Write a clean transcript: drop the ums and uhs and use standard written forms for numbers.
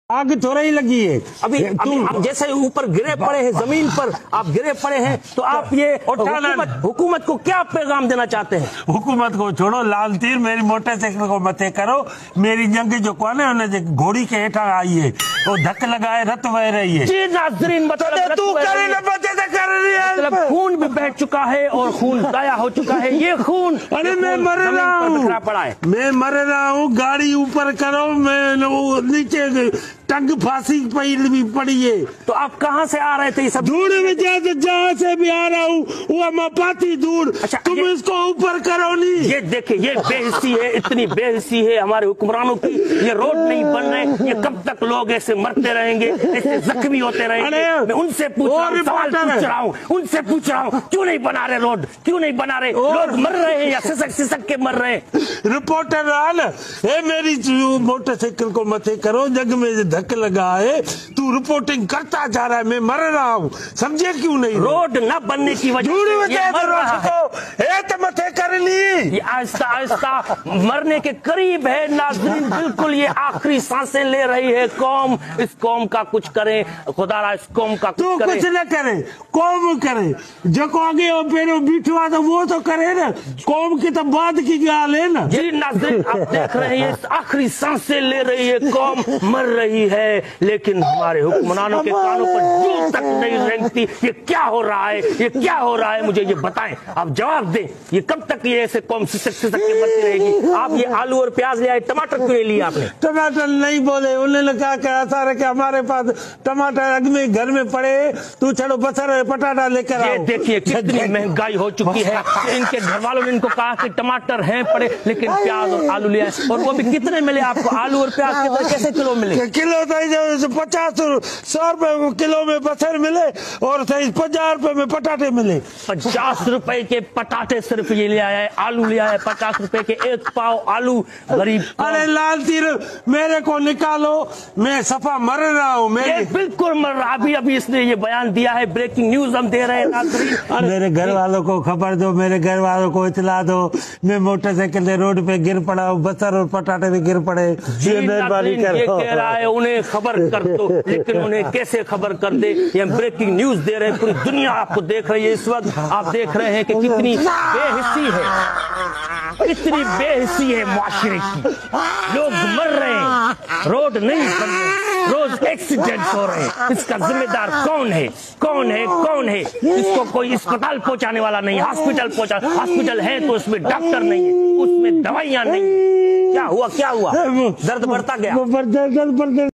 आग थोड़ा ही लगी है। अभी आप जैसे ऊपर गिरे पड़े हैं, जमीन पर आप गिरे पड़े हैं, तो आप ये हुकूमत को क्या पैगाम देना चाहते हैं? हुकूमत को छोड़ो, लाल तीर मेरी मोटरसाइकिल को मथे करो। मेरी जंग जो कौन है उन्हें घोड़ी के हेठा आई है, वो धक लगाए रत बह रही है। जी नाज़रीन, मतलब खून भी बह चुका है और खून जाया हो चुका है। ये खून, अरे मैं मर रहा हूँ, पड़ा है, मैं मर रहा हूँ। गाड़ी ऊपर करो, मैं नीचे टंग फांसी भी पड़ी है। तो आप कहाँ से आ रहे थे? ये सब धूड़ में जहाँ से भी आ रहा हूँ वो मपाती धूड़। अच्छा, तुम इसको ऊपर करो नहीं। ये देखिए, ये बेहिस्सी है, इतनी बेहिस्सी है हमारे हुक्मरानों की। ये रोड नहीं बन रहे, ये कब तक लोग ऐसे मरते रहेंगे, ऐसे जख्मी होते रहेंगे? मैं उनसे पूछ रहा हूँ, उनसे पूछ रहा हूँ, क्यों नहीं बना रहे रोड? क्यों नहीं बना रहे? लोग मर रहे हैं या सिसक के मर रहे हैं? रिपोर्टर आल है, मेरी मोटरसाइकिल को मथे करो, जग में धक्के लगा है, तू रिपोर्टिंग करता जा रहा है, मैं मर रहा हूँ। समझे क्यों नहीं? रोड न बनने की वजह से मथे कर ली। ये आहिस्ता आहिस्ता मरने के करीब है नाज़रीन, बिल्कुल ये आखिरी सांसें ले रही है कौम। इस कौम का कुछ करें खुदारा, इस कौम का कुछ करे। कुछ न करे, कौम करे। जो को आगे पेरो बिठवा तो वो तो करे ना, कौम की तो बाद की गाल है ना। जी नाज़रीन, आप देख रहे हैं आखिरी सांसें ले रही है कौम, मर रही है, लेकिन हमारे हुक्मरानों के कानों पर जूं तक नहीं रेंगती। ये क्या हो रहा है? ये क्या हो रहा है? मुझे ये बताएं, आप जवाब दें। ये कब तक ये ऐसे कौम सिसक के मरती रहेगी? आप ये आलू और प्याज ले आए, टमाटर क्यों नहीं लिए आपने? टमाटर नहीं बोले, उन्होंने क्या कहा था कि हमारे पास टमाटर अग में घर में पड़े, तू चलो बसर पटाटा लेकर आओ। देखिए कितनी महंगाई हो चुकी है। इनके घर वालों ने इनको कहा कि टमाटर हैं पड़े, लेकिन प्याज और आलू ले आए। और वो भी कितने मिले आपको? आलू और प्याज कैसे किलो मिले? किलो 50-100 रुपए किलो में बसर मिले और 50 रुपए में पटाटे मिले। 50 रुपए के पटाटे सिर्फ ये ले आया है, आलू ले आया है 50 रुपए के 1 पाव आलू। गरीब, अरे लाल तीर मेरे को निकालो, मैं सफा मर रहा हूँ। मैं बिल्कुल मर रहा। अभी इसने ये बयान दिया है, ब्रेकिंग न्यूज हम दे रहे हैं। मेरे घर वालों को खबर दो, मेरे घर वालों को इतला दो, मैं मोटरसाइकिल से रोड पे गिर पड़ा हूँ, बसर और पटाटे भी गिर पड़े। मेहरबानी करो, कह रहा है उन्हें खबर कर दो, लेकिन उन्हें कैसे खबर कर दे? ये हम ब्रेकिंग न्यूज दे रहे हैं, पूरी दुनिया आपको देख रही है इस वक्त। आप देख रहे हैं कि कितनी बेहिस्सी है, कितनी बेहिस्सी है मुआशरे की। लोग मर रहे हैं, रोड नहीं बन रहे, रोज एक्सीडेंट हो रहे हैं। इसका जिम्मेदार कौन है? कौन है? कौन है? इसको कोई अस्पताल पहुंचाने वाला नहीं, हॉस्पिटल है तो उसमें डॉक्टर नहीं है, उसमें दवाइयां नहीं है। क्या हुआ? क्या हुआ? दर्द बढ़ता गया।